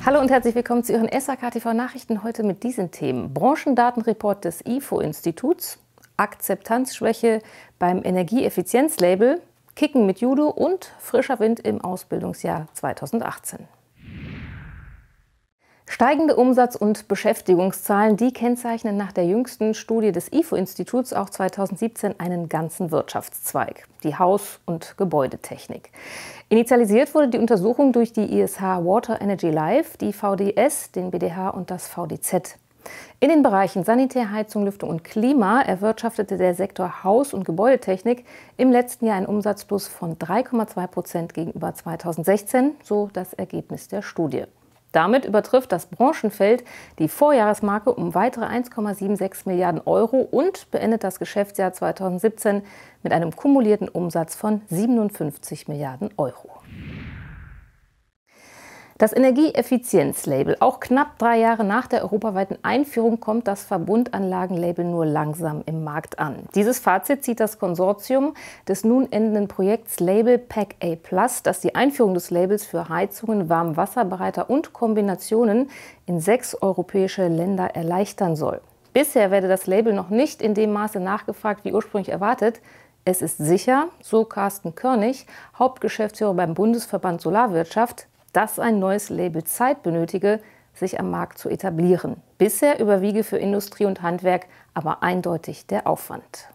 Hallo und herzlich willkommen zu Ihren SAK-TV-Nachrichten heute mit diesen Themen. Branchendatenreport des IFO-Instituts, Akzeptanzschwäche beim Energieeffizienzlabel, Kicken mit Judo und frischer Wind im Ausbildungsjahr 2018. Steigende Umsatz- und Beschäftigungszahlen, die kennzeichnen nach der jüngsten Studie des IFO-Instituts auch 2017 einen ganzen Wirtschaftszweig, die Haus- und Gebäudetechnik. Initialisiert wurde die Untersuchung durch die ISH Water Energy Live, die VDS, den BDH und das VDZ. In den Bereichen Sanitär, Heizung, Lüftung und Klima erwirtschaftete der Sektor Haus- und Gebäudetechnik im letzten Jahr einen Umsatzplus von 3,2% gegenüber 2016, so das Ergebnis der Studie. Damit übertrifft das Branchenfeld die Vorjahresmarke um weitere 1,76 Milliarden Euro und beendet das Geschäftsjahr 2017 mit einem kumulierten Umsatz von 57 Milliarden Euro. Das Energieeffizienzlabel. Auch knapp 3 Jahre nach der europaweiten Einführung kommt das Verbundanlagenlabel nur langsam im Markt an. Dieses Fazit zieht das Konsortium des nun endenden Projekts Label Pack A+, das die Einführung des Labels für Heizungen, Warmwasserbereiter und Kombinationen in 6 europäische Länder erleichtern soll. Bisher werde das Label noch nicht in dem Maße nachgefragt wie ursprünglich erwartet. Es ist sicher, so Carsten Körnig, Hauptgeschäftsführer beim Bundesverband Solarwirtschaft, dass ein neues Label Zeit benötige, sich am Markt zu etablieren. Bisher überwiege für Industrie und Handwerk aber eindeutig der Aufwand.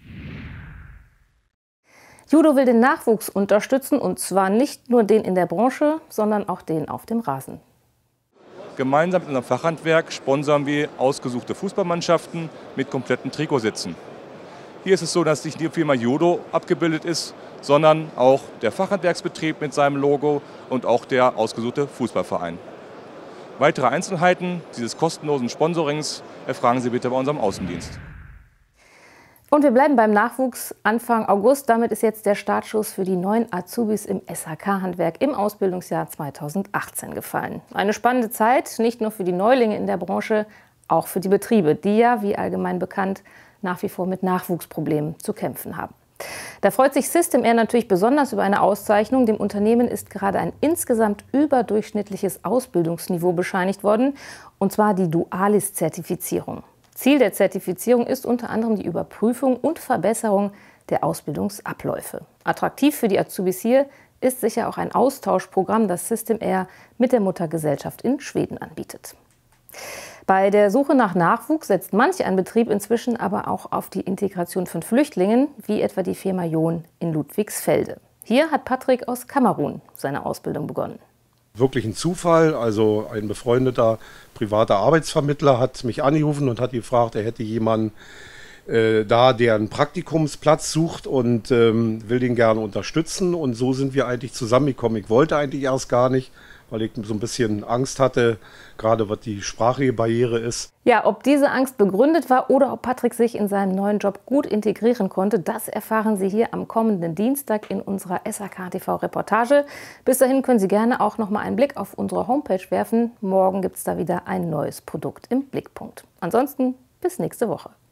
Judo will den Nachwuchs unterstützen, und zwar nicht nur den in der Branche, sondern auch den auf dem Rasen. Gemeinsam mit unserem Fachhandwerk sponsern wir ausgesuchte Fußballmannschaften mit kompletten Trikotsitzen. Hier ist es so, dass nicht die Firma Judo abgebildet ist, sondern auch der Fachhandwerksbetrieb mit seinem Logo und auch der ausgesuchte Fußballverein. Weitere Einzelheiten dieses kostenlosen Sponsorings erfragen Sie bitte bei unserem Außendienst. Und wir bleiben beim Nachwuchs Anfang August. Damit ist jetzt der Startschuss für die neuen Azubis im SHK-Handwerk im Ausbildungsjahr 2018 gefallen. Eine spannende Zeit, nicht nur für die Neulinge in der Branche, auch für die Betriebe, die ja, wie allgemein bekannt, nach wie vor mit Nachwuchsproblemen zu kämpfen haben. Da freut sich Systemair natürlich besonders über eine Auszeichnung. Dem Unternehmen ist gerade ein insgesamt überdurchschnittliches Ausbildungsniveau bescheinigt worden, und zwar die Dualis-Zertifizierung. Ziel der Zertifizierung ist unter anderem die Überprüfung und Verbesserung der Ausbildungsabläufe. Attraktiv für die Azubis hier ist sicher auch ein Austauschprogramm, das Systemair mit der Muttergesellschaft in Schweden anbietet. Bei der Suche nach Nachwuchs setzt manch ein Betrieb inzwischen aber auch auf die Integration von Flüchtlingen, wie etwa die Firma John in Ludwigsfelde. Hier hat Patrick aus Kamerun seine Ausbildung begonnen. Wirklich ein Zufall, also ein befreundeter privater Arbeitsvermittler hat mich angerufen und hat gefragt, er hätte jemanden da, der einen Praktikumsplatz sucht und will den gerne unterstützen. Und so sind wir eigentlich zusammengekommen. Ich wollte eigentlich erst gar nicht, weil ich so ein bisschen Angst hatte, gerade was die sprachliche Barriere ist. Ja, ob diese Angst begründet war oder ob Patrick sich in seinem neuen Job gut integrieren konnte, das erfahren Sie hier am kommenden Dienstag in unserer SAK-TV-Reportage. Bis dahin können Sie gerne auch noch mal einen Blick auf unsere Homepage werfen. Morgen gibt es da wieder ein neues Produkt im Blickpunkt. Ansonsten bis nächste Woche.